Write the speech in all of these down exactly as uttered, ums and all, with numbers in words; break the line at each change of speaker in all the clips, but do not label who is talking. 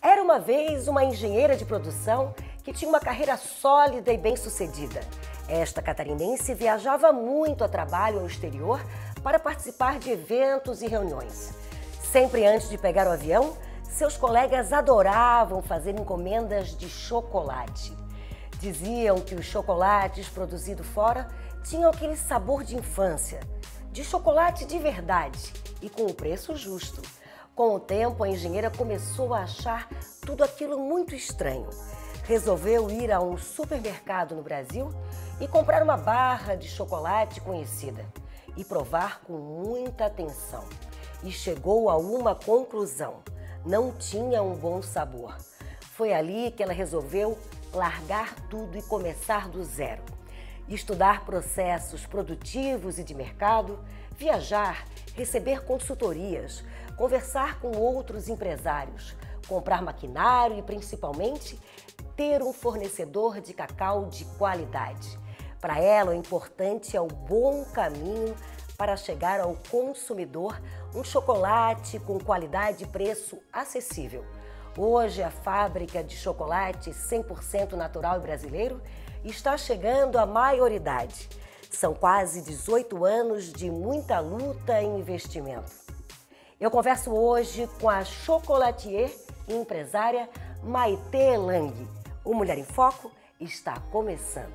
Era uma vez uma engenheira de produção que tinha uma carreira sólida e bem-sucedida. Esta catarinense viajava muito a trabalho ao exterior para participar de eventos e reuniões. Sempre antes de pegar o avião, seus colegas adoravam fazer encomendas de chocolate. Diziam que os chocolates produzidos fora tinham aquele sabor de infância, de chocolate de verdade e com o preço justo. Com o tempo, a engenheira começou a achar tudo aquilo muito estranho. Resolveu ir a um supermercado no Brasil e comprar uma barra de chocolate conhecida e provar com muita atenção. E chegou a uma conclusão: não tinha um bom sabor. Foi ali que ela resolveu largar tudo e começar do zero. Estudar processos produtivos e de mercado, viajar, receber consultorias, conversar com outros empresários, comprar maquinário e, principalmente, ter um fornecedor de cacau de qualidade. Para ela, o importante é o bom caminho para chegar ao consumidor um chocolate com qualidade e preço acessível. Hoje, a fábrica de chocolate cem por cento natural e brasileiro está chegando à maioridade. São quase dezoito anos de muita luta e investimento. Eu converso hoje com a chocolatier e empresária Maitê Lang. O Mulher em Foco está começando.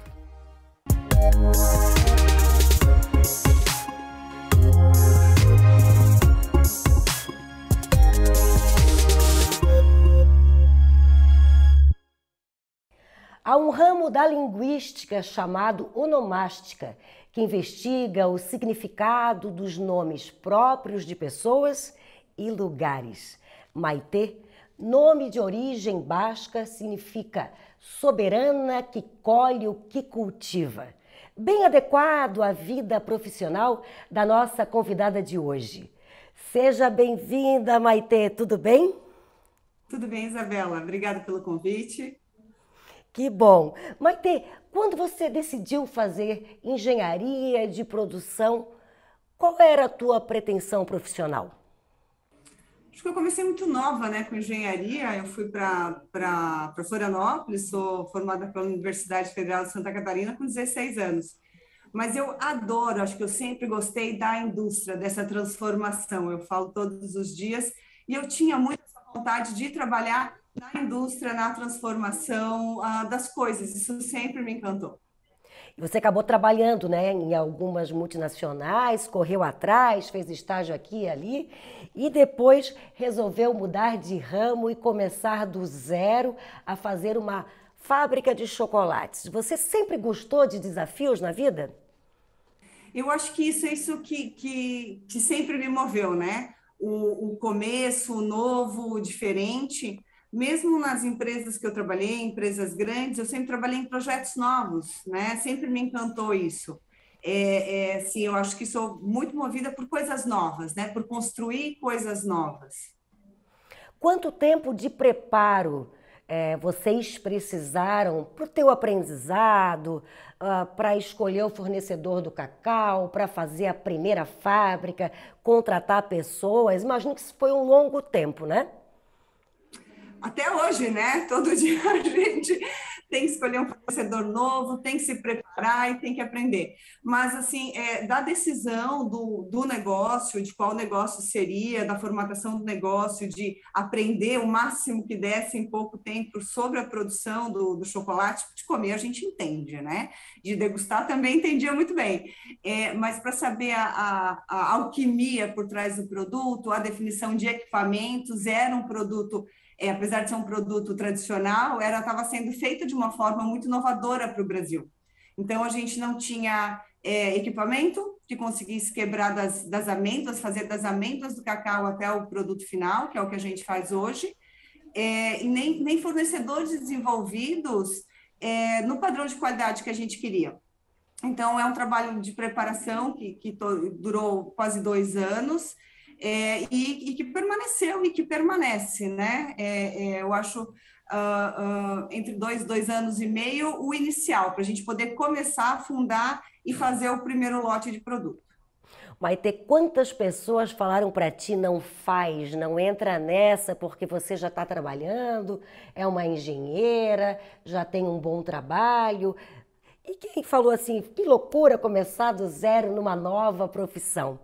Há um ramo da linguística chamado onomástica, que investiga o significado dos nomes próprios de pessoas e lugares. Maitê, nome de origem basca, significa soberana que colhe o que cultiva. Bem adequado à vida profissional da nossa convidada de hoje. Seja bem-vinda, Maitê, tudo bem?
Tudo bem, Isabela. Obrigada pelo convite.
Que bom! Maitê, quando você decidiu fazer engenharia de produção, qual era a tua pretensão profissional?
Acho que eu comecei muito nova, né, com engenharia. Eu fui para para Florianópolis, sou formada pela Universidade Federal de Santa Catarina com dezesseis anos. Mas eu adoro, acho que eu sempre gostei da indústria, dessa transformação. Eu falo todos os dias e eu tinha muita vontade de trabalhar na indústria, na transformação uh, das coisas. Isso sempre me encantou.
E você acabou trabalhando, né, em algumas multinacionais, correu atrás, fez estágio aqui e ali, e depois resolveu mudar de ramo e começar do zero a fazer uma fábrica de chocolates. Você sempre gostou de desafios na vida?
Eu acho que isso é isso que, que, que sempre me moveu, né? O, o começo, o novo, o diferente. Mesmo nas empresas que eu trabalhei, empresas grandes, eu sempre trabalhei em projetos novos, né? Sempre me encantou isso. É, é, sim, eu acho que sou muito movida por coisas novas, né? Por construir coisas novas.
Quanto tempo de preparo é, vocês precisaram para o teu aprendizado, uh, para escolher o fornecedor do cacau, para fazer a primeira fábrica, contratar pessoas? Imagino que isso foi um longo tempo, né?
Até hoje, né? Todo dia a gente tem que escolher um fornecedor novo, tem que se preparar e tem que aprender. Mas, assim, é, da decisão do, do negócio, de qual negócio seria, da formatação do negócio, de aprender o máximo que desse em pouco tempo sobre a produção do, do chocolate, de comer a gente entende, né? De degustar também entendia muito bem. É, mas para saber a, a, a alquimia por trás do produto, a definição de equipamentos, era um produto... É, apesar de ser um produto tradicional, ela estava sendo feita de uma forma muito inovadora para o Brasil. Então, a gente não tinha é, equipamento que conseguisse quebrar das, das amêndoas, fazer das amêndoas do cacau até o produto final, que é o que a gente faz hoje, é, e nem, nem fornecedores desenvolvidos é, no padrão de qualidade que a gente queria. Então, é um trabalho de preparação que, que to, durou quase dois anos, É, e, e que permaneceu e que permanece, né? É, é, eu acho uh, uh, entre dois, dois anos e meio o inicial, para a gente poder começar a fundar e fazer o primeiro lote de produto.
Maitê, quantas pessoas falaram para ti, não faz, não entra nessa porque você já está trabalhando, é uma engenheira, já tem um bom trabalho. E quem falou assim, que loucura começar do zero numa nova profissão?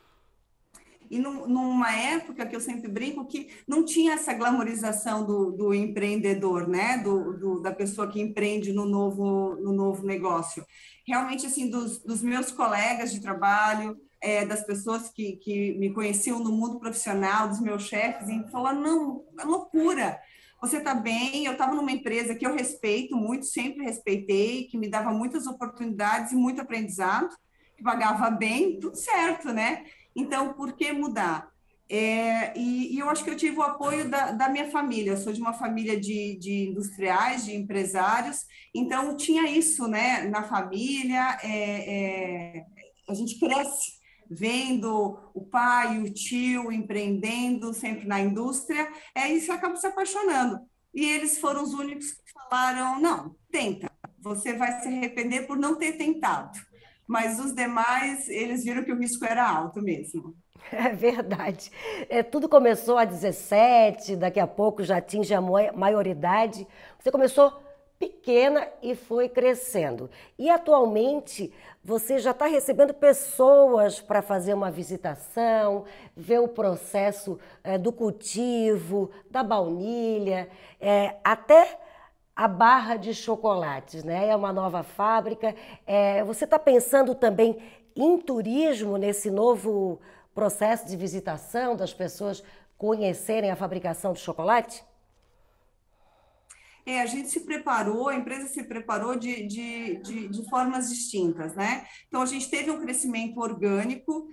E numa época que eu sempre brinco que não tinha essa glamorização do, do empreendedor, né? Do, do, da pessoa que empreende no novo, no novo negócio. Realmente, assim, dos, dos meus colegas de trabalho, é, das pessoas que, que me conheciam no mundo profissional, dos meus chefes, e falaram, não, é loucura. Você está bem, eu estava numa empresa que eu respeito muito, sempre respeitei, que me dava muitas oportunidades e muito aprendizado, que pagava bem, tudo certo, né? Então, por que mudar? É, e, e eu acho que eu tive o apoio da, da minha família. Eu sou de uma família de, de industriais, de empresários, então tinha isso, né, na família. É, é, a gente cresce vendo o pai, o tio empreendendo sempre na indústria, é isso, acaba se apaixonando. E eles foram os únicos que falaram: não, tenta, você vai se arrepender por não ter tentado. Mas os demais, eles viram que o risco era alto mesmo.
É verdade. É, tudo começou a dezessete, daqui a pouco já atinge a maioridade. Você começou pequena e foi crescendo. E atualmente você já está recebendo pessoas para fazer uma visitação, ver o processo é, do cultivo, da baunilha, é, até a barra de chocolates, né? É uma nova fábrica. É, você está pensando também em turismo nesse novo processo de visitação, das pessoas conhecerem a fabricação de chocolate?
É, a gente se preparou, a empresa se preparou de, de, de, de formas distintas, né? Então, a gente teve um crescimento orgânico,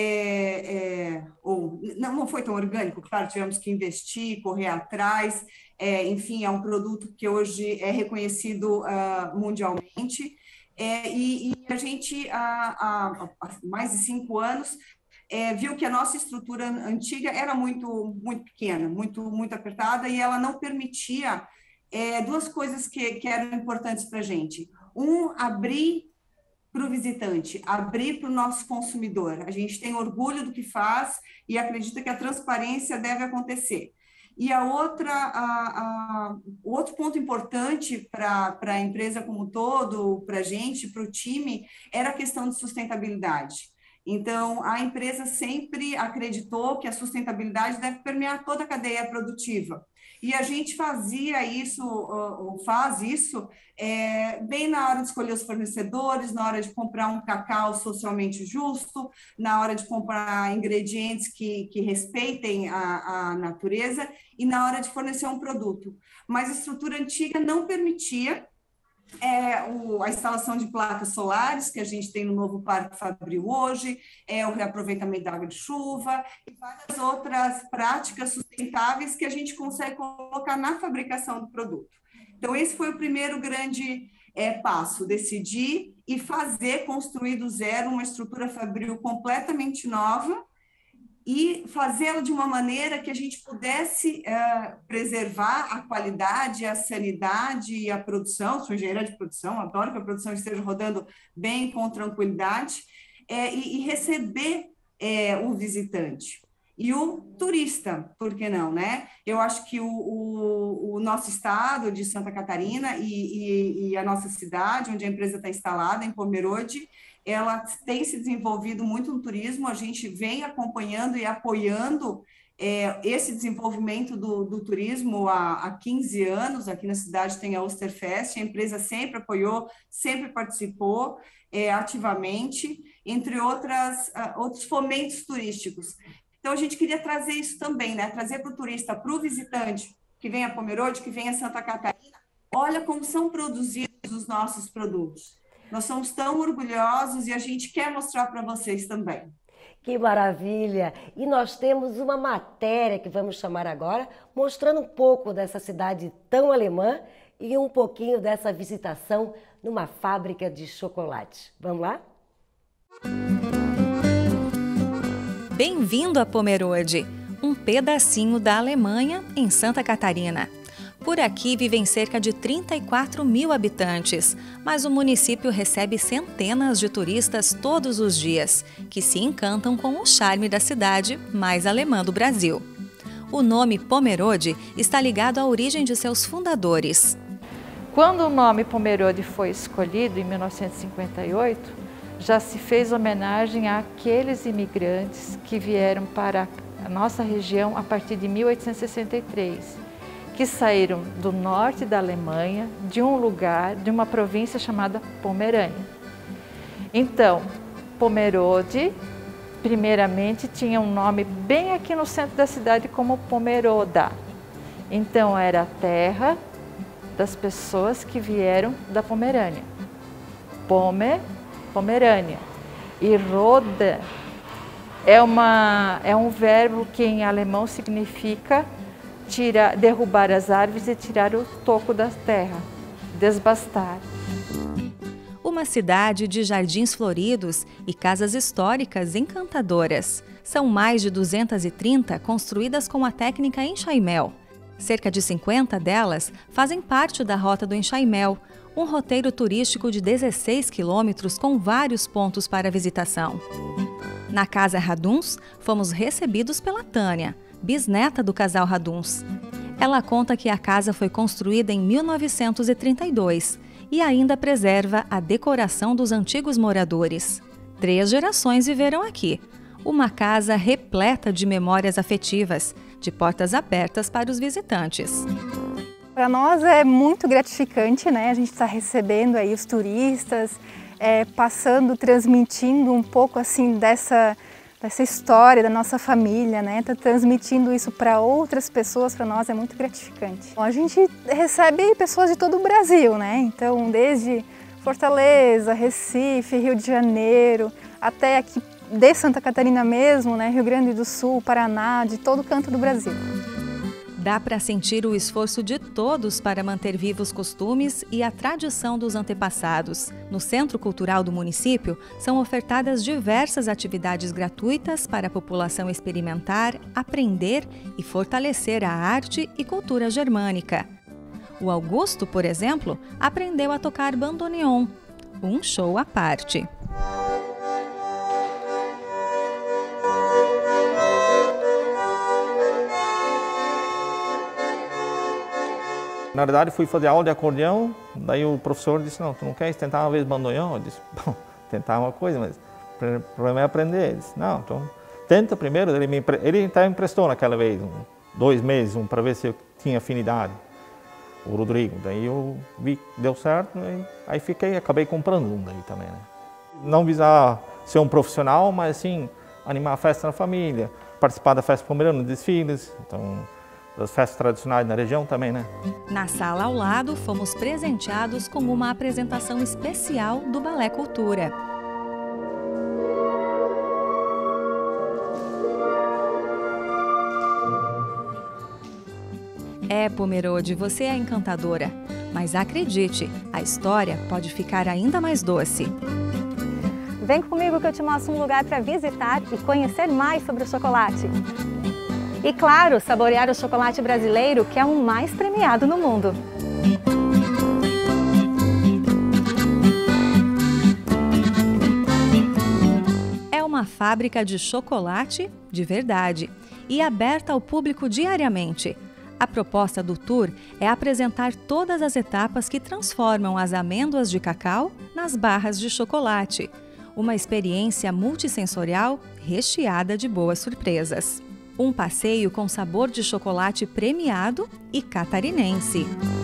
é, é, ou não, não foi tão orgânico, claro, tivemos que investir, correr atrás, é, enfim, é um produto que hoje é reconhecido uh, mundialmente, é, e, e a gente, há, há, há mais de cinco anos, é, viu que a nossa estrutura antiga era muito, muito pequena, muito, muito apertada, e ela não permitia é, duas coisas que, que eram importantes para a gente. Um, abrir para o visitante, abrir para o nosso consumidor. A gente tem orgulho do que faz e acredita que a transparência deve acontecer. E a outra, a, a, o outro ponto importante para a empresa como um todo, para a gente, para o time, era a questão de sustentabilidade. Então, a empresa sempre acreditou que a sustentabilidade deve permear toda a cadeia produtiva. E a gente fazia isso, ou faz isso, é, bem na hora de escolher os fornecedores, na hora de comprar um cacau socialmente justo, na hora de comprar ingredientes que, que respeitem a, a natureza e na hora de fornecer um produto. Mas a estrutura antiga não permitia É, o, a instalação de placas solares, que a gente tem no novo Parque Fabril hoje, é, o reaproveitamento da água de chuva e várias outras práticas sustentáveis que a gente consegue colocar na fabricação do produto. Então, esse foi o primeiro grande é, passo, decidir e fazer, construir do zero uma estrutura Fabril completamente nova, e fazê-lo de uma maneira que a gente pudesse é, preservar a qualidade, a sanidade e a produção. Sou engenheira de produção, adoro que a produção esteja rodando bem, com tranquilidade, é, e, e receber é, o visitante. E o turista, por que não, né? Eu acho que o, o, o nosso estado de Santa Catarina e, e, e a nossa cidade, onde a empresa está instalada, em Pomerode, ela tem se desenvolvido muito no turismo, a gente vem acompanhando e apoiando é, esse desenvolvimento do, do turismo há, há quinze anos. Aqui na cidade tem a Osterfest, a empresa sempre apoiou, sempre participou é, ativamente, entre outras, uh, outros fomentos turísticos. Então, a gente queria trazer isso também, né? Trazer para o turista, para o visitante que vem a Pomerode, que vem a Santa Catarina, olha como são produzidos os nossos produtos. Nós somos tão orgulhosos e a gente quer mostrar para vocês também.
Que maravilha! E nós temos uma matéria que vamos chamar agora, mostrando um pouco dessa cidade tão alemã e um pouquinho dessa visitação numa fábrica de chocolate. Vamos lá?
Bem-vindo a Pomerode, um pedacinho da Alemanha em Santa Catarina. Por aqui vivem cerca de trinta e quatro mil habitantes, mas o município recebe centenas de turistas todos os dias, que se encantam com o charme da cidade mais alemã do Brasil. O nome Pomerode está ligado à origem de seus fundadores.
Quando o nome Pomerode foi escolhido, em mil novecentos e cinquenta e oito, já se fez homenagem àqueles imigrantes que vieram para a nossa região a partir de mil oitocentos e sessenta e três, que saíram do norte da Alemanha, de um lugar, de uma província chamada Pomerânia. Então, Pomerode, primeiramente, tinha um nome bem aqui no centro da cidade como Pomeroda. Então, era a terra das pessoas que vieram da Pomerânia. Pomer, Pomerânia. E Roda é, uma, é um verbo que em alemão significa tirar, derrubar as árvores e tirar o toco da terra, desbastar.
Uma cidade de jardins floridos e casas históricas encantadoras. São mais de duzentas e trinta construídas com a técnica enxaimel. Cerca de cinquenta delas fazem parte da Rota do Enxaimel, um roteiro turístico de dezesseis quilômetros com vários pontos para visitação. Na Casa Raduns, fomos recebidos pela Tânia, bisneta do casal Raduns. Ela conta que a casa foi construída em mil novecentos e trinta e dois e ainda preserva a decoração dos antigos moradores. Três gerações viveram aqui. Uma casa repleta de memórias afetivas, de portas abertas para os visitantes.
Para nós é muito gratificante, né? A gente está recebendo aí os turistas, é, passando, transmitindo um pouco assim dessa, dessa história da nossa família, né? Tá transmitindo isso para outras pessoas, para nós é muito gratificante. Bom, a gente recebe pessoas de todo o Brasil, né? Então, desde Fortaleza, Recife, Rio de Janeiro, até aqui de Santa Catarina mesmo, né? Rio Grande do Sul, Paraná, de todo canto do Brasil.
Dá para sentir o esforço de todos para manter vivos os costumes e a tradição dos antepassados. No Centro Cultural do município, são ofertadas diversas atividades gratuitas para a população experimentar, aprender e fortalecer a arte e cultura germânica. O Augusto, por exemplo, aprendeu a tocar bandoneon, um show à parte.
Na verdade, fui fazer aula de acordeão, daí o professor disse, não, tu não queres tentar uma vez bandoneon? Eu disse, bom, tentar uma coisa, mas o problema é aprender. Ele disse, não, então tenta primeiro. Ele, me empre... ele até emprestou naquela vez, um, dois meses, um, para ver se eu tinha afinidade, o Rodrigo. Daí eu vi que deu certo, aí, aí fiquei, acabei comprando um daí também, né? Não visar ser um profissional, mas assim, animar a festa na família, participar da festa pomerana, desfiles, então... das festas tradicionais na região também, né?
Na sala ao lado, fomos presenteados com uma apresentação especial do Balé Cultura. É, Pomerode, você é encantadora, mas acredite, a história pode ficar ainda mais doce.
Vem comigo que eu te mostro um lugar para visitar e conhecer mais sobre o chocolate. E claro, saborear o chocolate brasileiro, que é o mais premiado no mundo.
É uma fábrica de chocolate de verdade e aberta ao público diariamente. A proposta do tour é apresentar todas as etapas que transformam as amêndoas de cacau nas barras de chocolate. Uma experiência multissensorial recheada de boas surpresas. Um passeio com sabor de chocolate premiado e catarinense.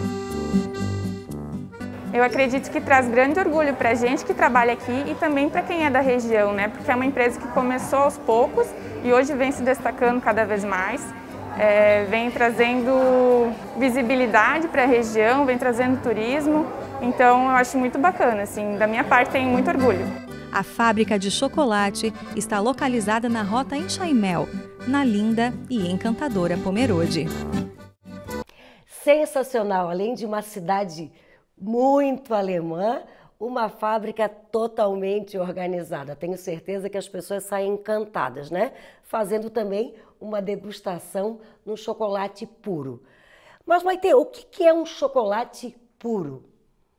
Eu acredito que traz grande orgulho para a gente que trabalha aqui e também para quem é da região, né? Porque é uma empresa que começou aos poucos e hoje vem se destacando cada vez mais. É, vem trazendo visibilidade para a região, vem trazendo turismo. Então eu acho muito bacana, assim, da minha parte tenho muito orgulho.
A fábrica de chocolate está localizada na Rota Enxaimel, na linda e encantadora Pomerode.
Sensacional! Além de uma cidade muito alemã, uma fábrica totalmente organizada. Tenho certeza que as pessoas saem encantadas, né? Fazendo também uma degustação no chocolate puro. Mas, Maitê, o que é um chocolate puro?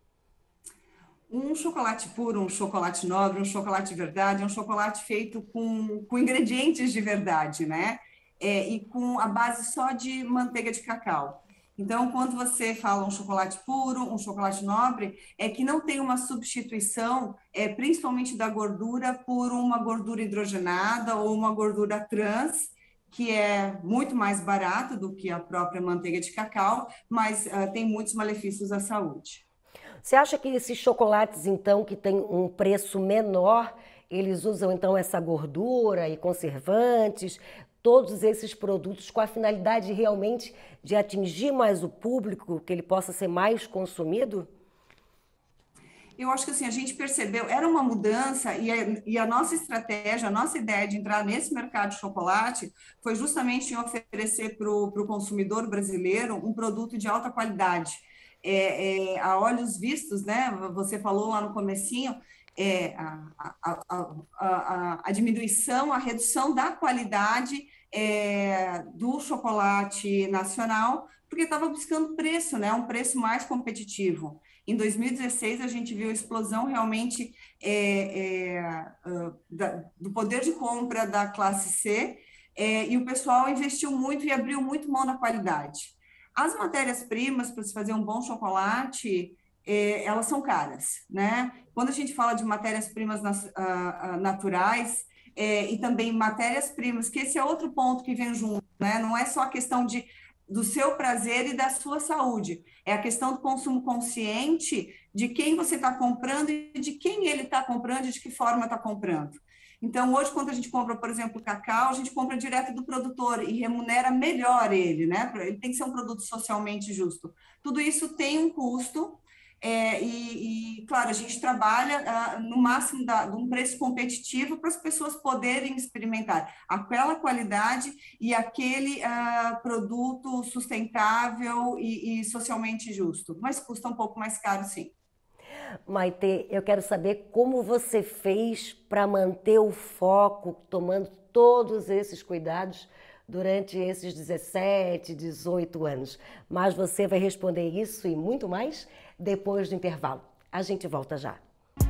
Um chocolate puro, um chocolate nobre, um chocolate de verdade, é um chocolate feito com, com ingredientes de verdade, né? É, e com a base só de manteiga de cacau. Então, quando você fala um chocolate puro, um chocolate nobre, é que não tem uma substituição, é, principalmente da gordura, por uma gordura hidrogenada ou uma gordura trans, que é muito mais barato do que a própria manteiga de cacau, mas uh, tem muitos malefícios à saúde.
Você acha que esses chocolates, então, que têm um preço menor, eles usam, então, essa gordura e conservantes, todos esses produtos com a finalidade realmente de atingir mais o público, que ele possa ser mais consumido?
Eu acho que assim, a gente percebeu, era uma mudança e a, e a nossa estratégia, a nossa ideia de entrar nesse mercado de chocolate foi justamente em oferecer para o consumidor brasileiro um produto de alta qualidade. É, é, a olhos vistos, né? Você falou lá no comecinho, é, a, a, a, a, a diminuição, a redução da qualidade é, do chocolate nacional, porque estava buscando preço, né? Um preço mais competitivo. Em dois mil e dezesseis, a gente viu a explosão realmente é, é, da, do poder de compra da classe C, é, e o pessoal investiu muito e abriu muito mão da qualidade. As matérias-primas para se fazer um bom chocolate, é, elas são caras, né? Quando a gente fala de matérias-primas naturais é, e também matérias-primas, que esse é outro ponto que vem junto, né? Não é só a questão de, do seu prazer e da sua saúde, é a questão do consumo consciente de quem você está comprando e de quem ele está comprando e de que forma está comprando. Então, hoje, quando a gente compra, por exemplo, cacau, a gente compra direto do produtor e remunera melhor ele, né? Ele tem que ser um produto socialmente justo. Tudo isso tem um custo é, e, e, claro, a gente trabalha ah, no máximo da, de um preço competitivo para as pessoas poderem experimentar aquela qualidade e aquele ah, produto sustentável e, e socialmente justo. Mas custa um pouco mais caro, sim.
Maitê, eu quero saber como você fez para manter o foco, tomando todos esses cuidados durante esses dezessete, dezoito anos. Mas você vai responder isso e muito mais depois do intervalo. A gente volta já.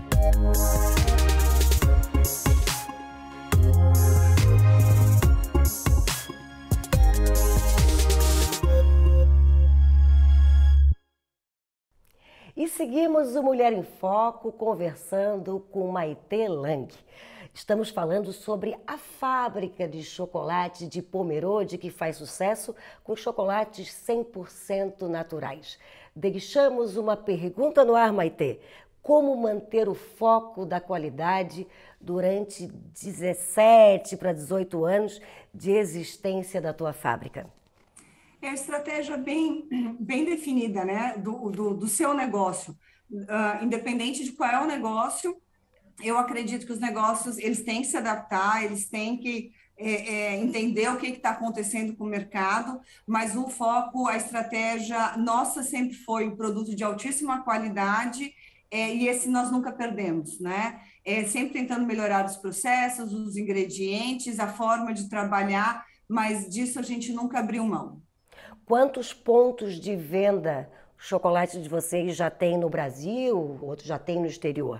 E seguimos o Mulher em Foco conversando com Maitê Lang. Estamos falando sobre a fábrica de chocolate de Pomerode, que faz sucesso com chocolates cem por cento naturais. Deixamos uma pergunta no ar, Maitê. Como manter o foco da qualidade durante dezessete para dezoito anos de existência da tua fábrica?
É uma estratégia bem, bem definida, né, do, do, do seu negócio. Uh, independente de qual é o negócio, eu acredito que os negócios eles têm que se adaptar, eles têm que é, é, entender o que está acontecendo com o mercado, mas o foco, a estratégia nossa sempre foi o produto de altíssima qualidade, é, e esse nós nunca perdemos, né? É, sempre tentando melhorar os processos, os ingredientes, a forma de trabalhar, mas disso a gente nunca abriu mão.
Quantos pontos de venda o chocolate de vocês já tem no Brasil, outros já tem no exterior?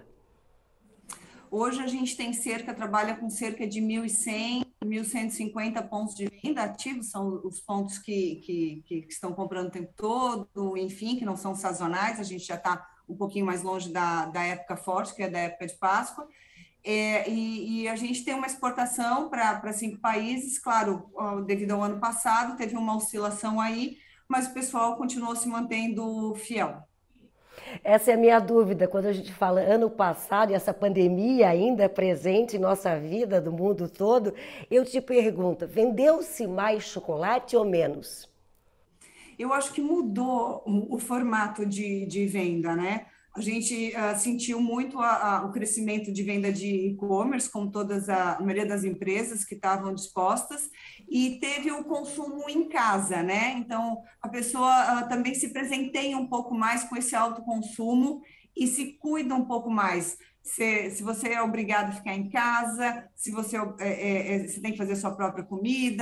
Hoje a gente tem cerca, trabalha com cerca de mil e cem, mil cento e cinquenta pontos de venda ativos, são os pontos que, que, que estão comprando o tempo todo, enfim, que não são sazonais, a gente já está um pouquinho mais longe da, da época forte, que é da época de Páscoa. É, e, e a gente tem uma exportação para cinco países, claro, devido ao ano passado, teve uma oscilação aí, mas o pessoal continuou se mantendo fiel.
Essa é a minha dúvida, quando a gente fala ano passado e essa pandemia ainda é presente em nossa vida, do mundo todo, eu te pergunto, vendeu-se mais chocolate ou menos?
Eu acho que mudou o, o formato de, de venda, né? A gente uh, sentiu muito a, a, o crescimento de venda de e-commerce, como todas a, a maioria das empresas que estavam dispostas, e teve o consumo em casa, né? Então, a pessoa uh, também se presenteia um pouco mais com esse autoconsumo e se cuida um pouco mais. Se, se você é obrigado a ficar em casa, se você, é, é, você tem que fazer a sua própria comida,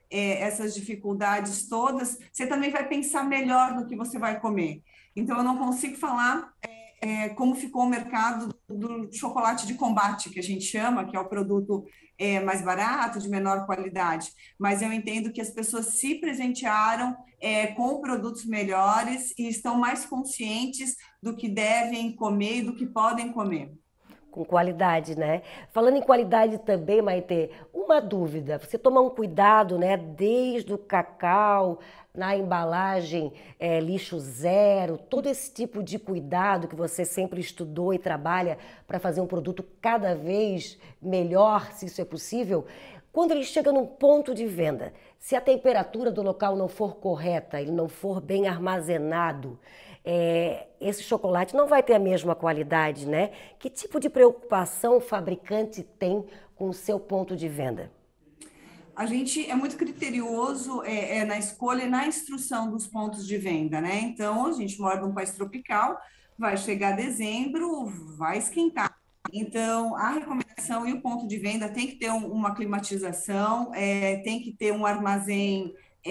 é, essas dificuldades todas, você também vai pensar melhor no que você vai comer. Então, eu não consigo falar é, é, como ficou o mercado do chocolate de combate, que a gente chama, que é o produto é, mais barato, de menor qualidade. Mas eu entendo que as pessoas se presentearam é, com produtos melhores e estão mais conscientes do que devem comer e do que podem comer.
Com qualidade, né? Falando em qualidade também, Maitê, uma dúvida. Você toma um cuidado, né? Desde o cacau, na embalagem, é, lixo zero, todo esse tipo de cuidado que você sempre estudou e trabalha para fazer um produto cada vez melhor, se isso é possível. Quando ele chega num ponto de venda, se a temperatura do local não for correta, ele não for bem armazenado, É, esse chocolate não vai ter a mesma qualidade, né? Que tipo de preocupação o fabricante tem com o seu ponto de venda?
A gente é muito criterioso é, é, na escolha e na instrução dos pontos de venda, né? Então, a gente mora num país tropical, vai chegar dezembro, vai esquentar. Então, a recomendação e o ponto de venda tem que ter um, uma climatização, é, tem que ter um armazém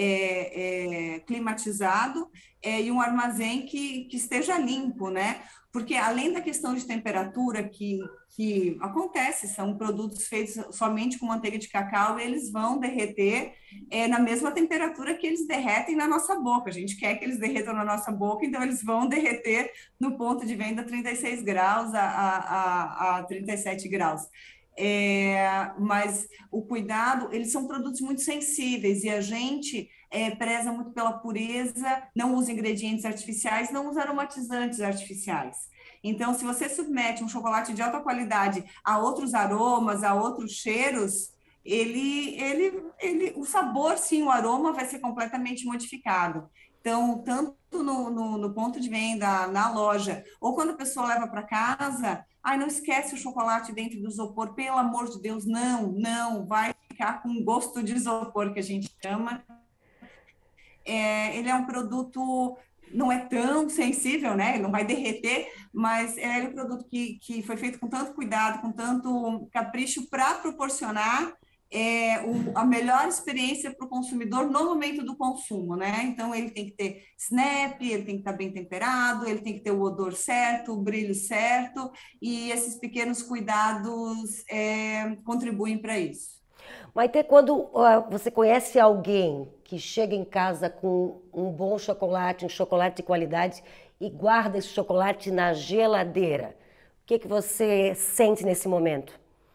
É, é, climatizado é, e um armazém que, que esteja limpo, né? Porque além da questão de temperatura que, que acontece, são produtos feitos somente com manteiga de cacau, eles vão derreter é, na mesma temperatura que eles derretem na nossa boca. A gente quer que eles derretam na nossa boca, então eles vão derreter no ponto de venda trinta e seis graus a, a, a trinta e sete graus. É, mas o cuidado, eles são produtos muito sensíveis e a gente é, preza muito pela pureza, não usa ingredientes artificiais, não usa aromatizantes artificiais. Então, se você submete um chocolate de alta qualidade a outros aromas, a outros cheiros, ele, ele, ele, o sabor, sim, o aroma vai ser completamente modificado. Então, tanto no, no, no ponto de venda, na loja, ou quando a pessoa leva para casa, ai, não esquece o chocolate dentro do isopor, pelo amor de Deus, não, não, vai ficar com gosto de isopor, que a gente chama. É, ele é um produto, não é tão sensível, né? Ele não vai derreter, mas é um produto que, que foi feito com tanto cuidado, com tanto capricho para proporcionar É, o, a melhor experiência para o consumidor no momento do consumo, né? Então, ele tem que ter snap, ele tem que estar bem temperado, ele tem que ter o odor certo, o brilho certo, e esses pequenos cuidados é, contribuem para isso.
Maitê, quando uh, você conhece alguém que chega em casa com um bom chocolate, um chocolate de qualidade, e guarda esse chocolate na geladeira, o que, que você sente nesse momento?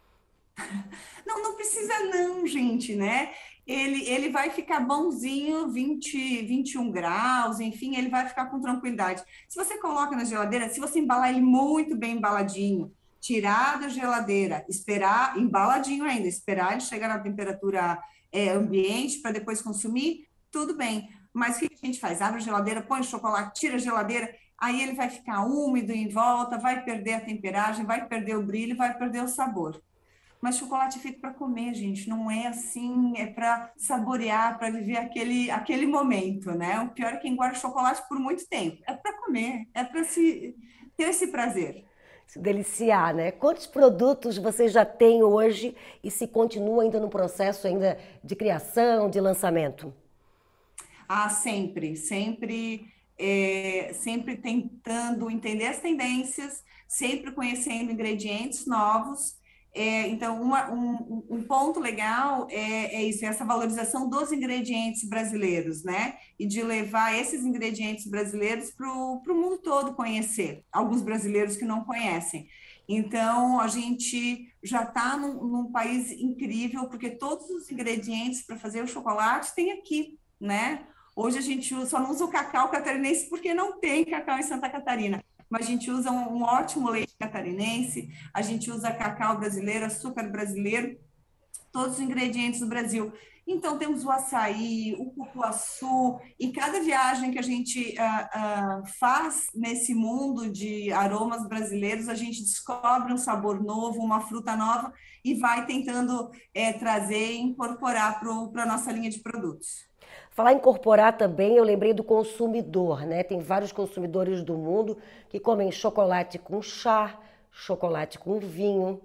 Não, não precisa não, gente, né? Ele, ele vai ficar bonzinho, vinte, vinte e um graus, enfim, ele vai ficar com tranquilidade. Se você coloca na geladeira, se você embalar ele muito bem embaladinho, tirar da geladeira, esperar, embaladinho ainda, esperar ele chegar na temperatura é, ambiente para depois consumir, tudo bem. Mas o que a gente faz? Abre a geladeira, põe o chocolate, tira a geladeira, aí ele vai ficar úmido em volta, vai perder a temperagem, vai perder o brilho, vai perder o sabor. Mas chocolate é feito para comer, gente, não é assim, é para saborear, para viver aquele, aquele momento, né? O pior é quem guarda chocolate por muito tempo. É para comer, é para se ter esse prazer.
Se deliciar, né? Quantos produtos você já tem hoje e se continua ainda no processo ainda de criação, de lançamento?
Ah, sempre, sempre, é, sempre tentando entender as tendências, sempre conhecendo ingredientes novos. É, então, uma, um, um ponto legal é, é isso, é essa valorização dos ingredientes brasileiros, né? E de levar esses ingredientes brasileiros para o mundo todo conhecer, alguns brasileiros que não conhecem. Então, a gente já está num, num país incrível, porque todos os ingredientes para fazer o chocolate tem aqui, né? Hoje a gente só não usa o cacau catarinense porque não tem cacau em Santa Catarina. Mas a gente usa um, um ótimo leite catarinense, a gente usa cacau brasileiro, açúcar brasileiro, todos os ingredientes do Brasil. Então, temos o açaí, o cupuaçu, e cada viagem que a gente uh, uh, faz nesse mundo de aromas brasileiros, a gente descobre um sabor novo, uma fruta nova, e vai tentando é, trazer e incorporar para a nossa linha de produtos.
Falar em incorporar também, eu lembrei do consumidor, né? Tem vários consumidores do mundo que comem chocolate com chá, chocolate com vinho,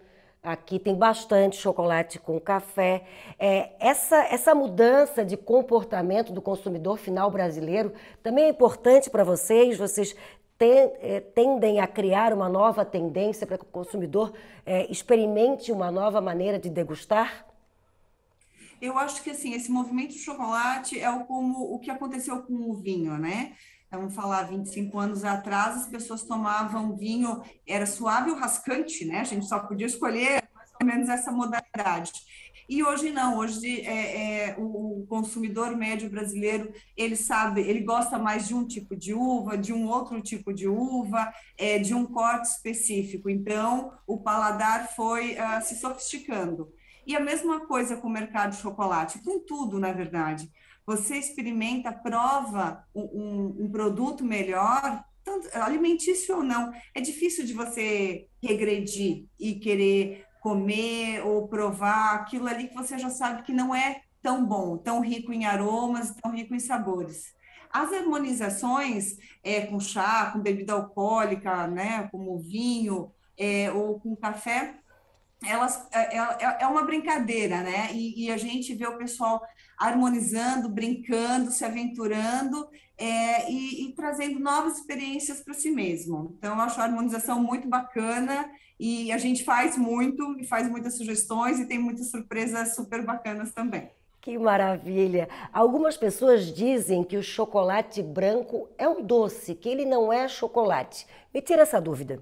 Aqui tem bastante chocolate com café. É, essa, essa mudança de comportamento do consumidor final brasileiro também é importante para vocês? Vocês ten, é, tendem a criar uma nova tendência para que o consumidor é, experimente uma nova maneira de degustar?
Eu acho que assim, esse movimento do chocolate é o, como o que aconteceu com o vinho, né? Vamos falar, vinte e cinco anos atrás, as pessoas tomavam vinho, era suave ou rascante, né? A gente só podia escolher mais ou menos essa modalidade. E hoje não, hoje é, é, o, o consumidor médio brasileiro, ele sabe, ele gosta mais de um tipo de uva, de um outro tipo de uva, é, de um corte específico. Então, o paladar foi uh, se sofisticando. E a mesma coisa com o mercado de chocolate, com tudo, na verdade. Você experimenta, prova um, um, um produto melhor, tanto alimentício ou não. É difícil de você regredir e querer comer ou provar aquilo ali que você já sabe que não é tão bom, tão rico em aromas, tão rico em sabores. As harmonizações é, com chá, com bebida alcoólica, né, como vinho é, ou com café, elas, é, é, é uma brincadeira, né? E, e a gente vê o pessoal harmonizando, brincando, se aventurando é, e, e trazendo novas experiências para si mesmo. Então, eu acho a harmonização muito bacana e a gente faz muito, e faz muitas sugestões e tem muitas surpresas super bacanas também.
Que maravilha! Algumas pessoas dizem que o chocolate branco é um doce, que ele não é chocolate. Me tira essa dúvida.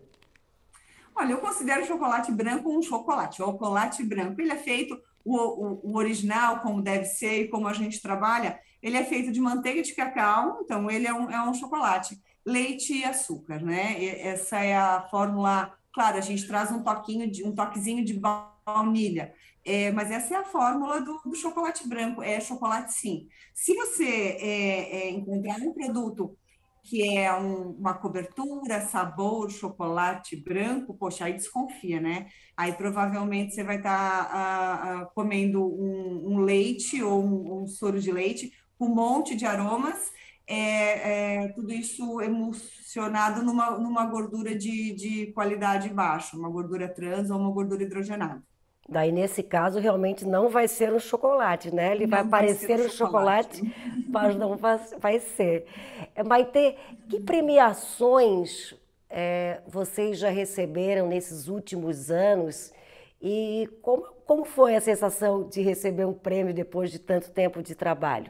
Olha, eu considero o chocolate branco um chocolate. O chocolate branco, ele é feito, o, o, o original, como deve ser e como a gente trabalha, ele é feito de manteiga de cacau, então ele é um, é um chocolate, leite e açúcar, né? E essa é a fórmula, claro, a gente traz um toquinho, de, um toquezinho de baunilha, é, mas essa é a fórmula do, do chocolate branco, é chocolate sim. Se você é, é, encontrar um produto que é um, uma cobertura, sabor, chocolate branco, poxa, aí desconfia, né? Aí provavelmente você vai estar tá, uh, uh, comendo um, um leite ou um, um soro de leite com um monte de aromas, é, é, tudo isso emulsionado numa, numa gordura de, de qualidade baixa, uma gordura trans ou uma gordura hidrogenada.
Daí, nesse caso, realmente não vai ser um chocolate, né? Ele não vai parecer um chocolate, chocolate, mas não vai, vai ser. Maitê, que premiações é, vocês já receberam nesses últimos anos? E como, como foi a sensação de receber um prêmio depois de tanto tempo de trabalho?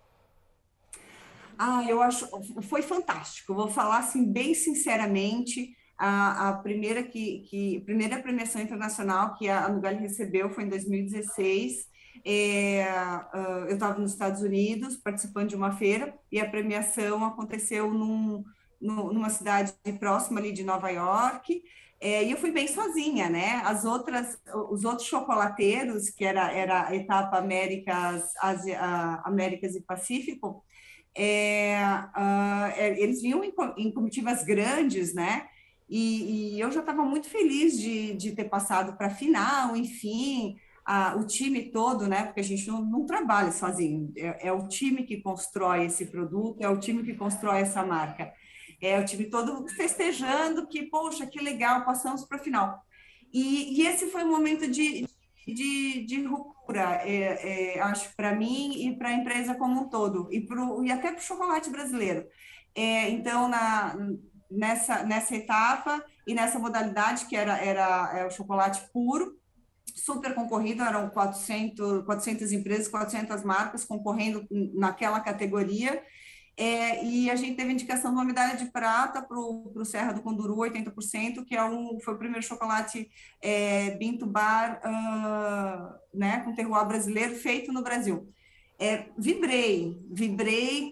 Ah, eu acho, foi fantástico. Vou falar assim bem sinceramente. A, a primeira que, que primeira premiação internacional que a Nugali recebeu foi em dois mil e dezesseis. É, uh, eu estava nos Estados Unidos participando de uma feira e a premiação aconteceu num, num, numa cidade próxima ali de Nova York. É, e eu fui bem sozinha, né? As outras, os outros chocolateiros, que era, era a etapa Américas, Ásia, Américas e Pacífico, é, uh, eles vinham em, em comitivas grandes, né? E, e eu já estava muito feliz de, de ter passado para a final, enfim, a, o time todo, né? Porque a gente não, não trabalha sozinho, é, é o time que constrói esse produto, é o time que constrói essa marca, é o time todo festejando que, poxa, que legal, passamos para a final. E, e esse foi um momento de, de, de ruptura, é, é, acho, para mim e para a empresa como um todo, e, pro, e até para o chocolate brasileiro. É, então, na... Nessa, nessa etapa e nessa modalidade que era, era é, o chocolate puro, super concorrido, eram quatrocentas, quatrocentas empresas, quatrocentas marcas concorrendo naquela categoria, é, e a gente teve indicação de uma medalha de prata para o Serra do Conduru, oitenta por cento, que é um, foi o primeiro chocolate é, Bintu Bar, uh, né, com terroir brasileiro, feito no Brasil. É, vibrei, vibrei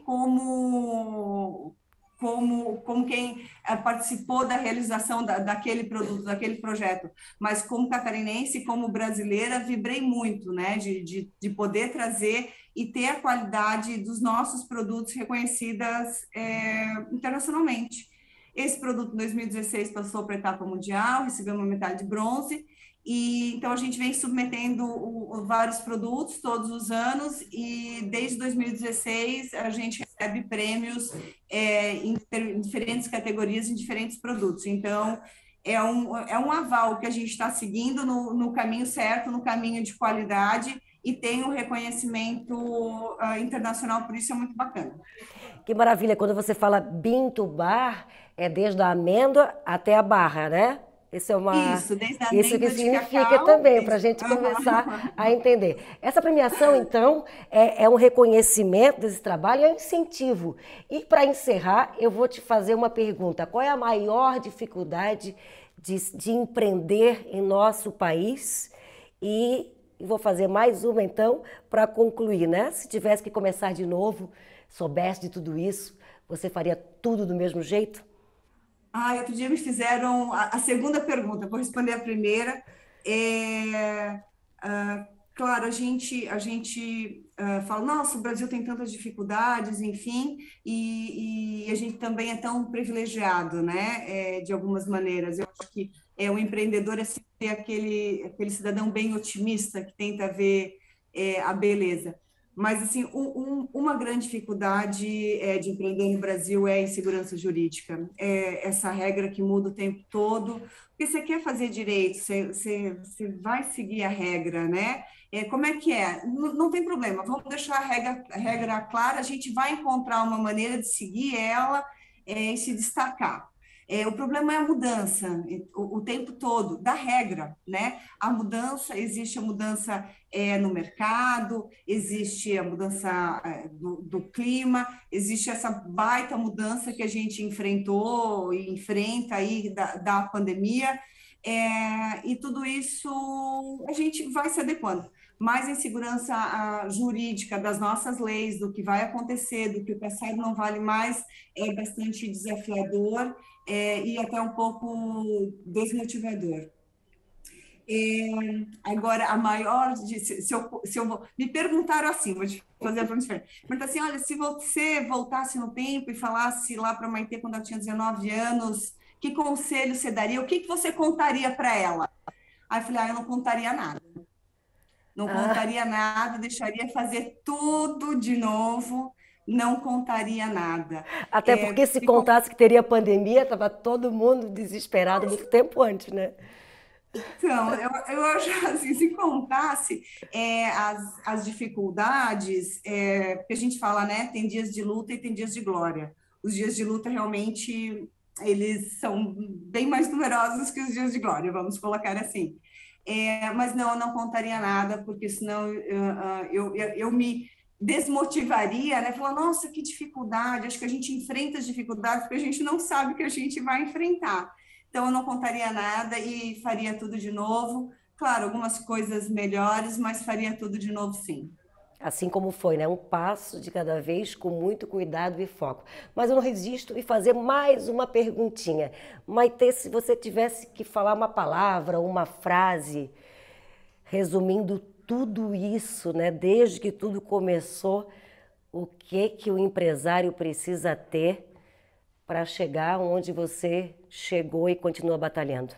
como... Como, como quem participou da realização da, daquele produto, daquele projeto, mas como catarinense, como brasileira, vibrei muito, né, de, de, de poder trazer e ter a qualidade dos nossos produtos reconhecidas é, internacionalmente. Esse produto, em dois mil e dezesseis, passou para a etapa mundial, recebeu uma medalha de bronze, e então a gente vem submetendo o, o, vários produtos todos os anos, e desde dois mil e dezesseis a gente recebe prêmios é, em, em diferentes categorias, em diferentes produtos. Então, é um, é um aval que a gente está seguindo no, no caminho certo, no caminho de qualidade, e tem um reconhecimento uh, internacional, por isso é muito bacana.
Que maravilha, quando você fala bean to bar, é desde a amêndoa até a barra, né? Isso é uma...
Isso, desde a
Isso que
amêndoa de
significa
cacau,
também, para a
desde-
gente começar a entender. Essa premiação, então, é, é um reconhecimento desse trabalho, é um incentivo. E para encerrar, eu vou te fazer uma pergunta. Qual é a maior dificuldade de, de empreender em nosso país? E vou fazer mais uma, então, para concluir, né? Se tivesse que começar de novo, soubesse de tudo isso, você faria tudo do mesmo jeito?
Ah, outro dia me fizeram a, a segunda pergunta, vou responder a primeira. É, ah, claro, a gente, a gente ah, fala, nossa, o Brasil tem tantas dificuldades, enfim, e, e a gente também é tão privilegiado, né, é, de algumas maneiras. Eu acho que é, o empreendedor é sempre aquele, aquele cidadão bem otimista que tenta ver é, a beleza. Mas, assim, um, um, uma grande dificuldade é, de empreender no Brasil é a insegurança jurídica. É essa regra que muda o tempo todo. Porque você quer fazer direito, você, você, você vai seguir a regra, né? É, como é que é? Não, não tem problema, vamos deixar a regra, a regra clara, a gente vai encontrar uma maneira de seguir ela é, e se destacar. É, o problema é a mudança, o, o tempo todo, da regra, né? A mudança, existe a mudança é, no mercado, existe a mudança é, do, do clima, existe essa baita mudança que a gente enfrentou e enfrenta aí da, da pandemia, é, e tudo isso a gente vai se adequando. Mais insegurança a, jurídica das nossas leis, do que vai acontecer, do que o passado não vale mais, é bastante desafiador, É, e até um pouco desmotivador. É, agora, a maior... Se, se, eu, se eu me perguntaram assim, vou te fazer a pergunta diferente. Perguntaram assim, olha, se você voltasse no tempo e falasse lá para a Maitê quando ela tinha dezenove anos, que conselho você daria? O que, que você contaria para ela? Aí eu falei, ah, eu não contaria nada. Não contaria ah. nada, deixaria fazer tudo de novo, não contaria nada.
Até porque é, se contasse que teria pandemia, estava todo mundo desesperado muito tempo antes, né?
Então, eu, eu acho assim, se contasse é, as, as dificuldades, é, porque a gente fala, né, tem dias de luta e tem dias de glória. Os dias de luta realmente, eles são bem mais numerosos que os dias de glória, vamos colocar assim. É, mas não, eu não contaria nada, porque senão eu, eu, eu, eu me desmotivaria, né? Falar, nossa, que dificuldade, acho que a gente enfrenta as dificuldades porque a gente não sabe que a gente vai enfrentar. Então, eu não contaria nada e faria tudo de novo. Claro, algumas coisas melhores, mas faria tudo de novo, sim.
Assim como foi, né? Um passo de cada vez, com muito cuidado e foco. Mas eu não resisto em fazer mais uma perguntinha. Maitê, se você tivesse que falar uma palavra, uma frase, resumindo tudo isso, né? Desde que tudo começou, o que que o empresário precisa ter para chegar onde você chegou e continua batalhando?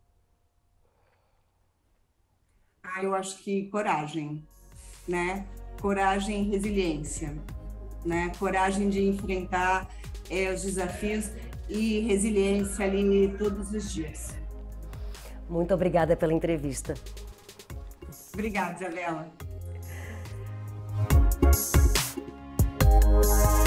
Ah, eu acho que coragem, né? Coragem e resiliência, né? Coragem de enfrentar é, os desafios e resiliência ali todos os dias.
Muito obrigada pela entrevista.
Obrigada, Isabela.